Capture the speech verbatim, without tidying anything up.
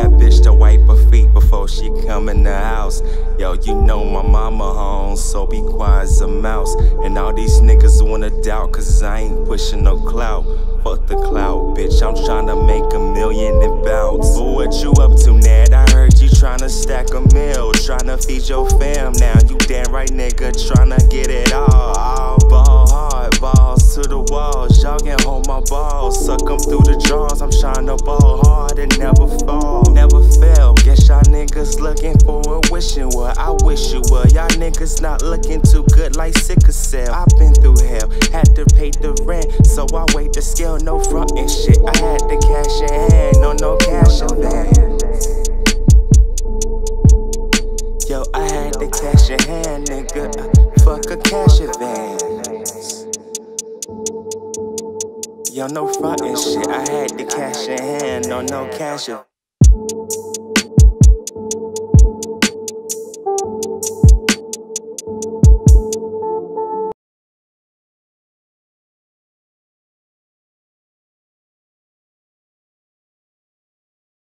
that bitch to wipe her feet before she come in the house. Yo, you know my mama home, so be quiet as a mouse. And all these niggas wanna doubt, cause I ain't pushing no clout. Fuck the clout, bitch, I'm tryna make a million and bounce. But what you up to, Ned? I heard you tryna stack a meal, tryna feed your fam now. You damn right, nigga, tryna get it all. all. Ball hard, balls to the walls. Y'all can hold my balls, suck them through the drawers. I'm tryna ball hard and never fall, never fail. Guess y'all niggas looking for a wishing well. I wish you were. Y'all niggas not looking too good like sickle cell. I've been through hell, had to pay the rent, so I weighed the scale, no front and shit. I had the cash in hand, no no cash advance. Yo, I had the cash in hand, nigga. Fuck a cash advance. Yo, no front and shit. I had the cash in hand, no no cash advance.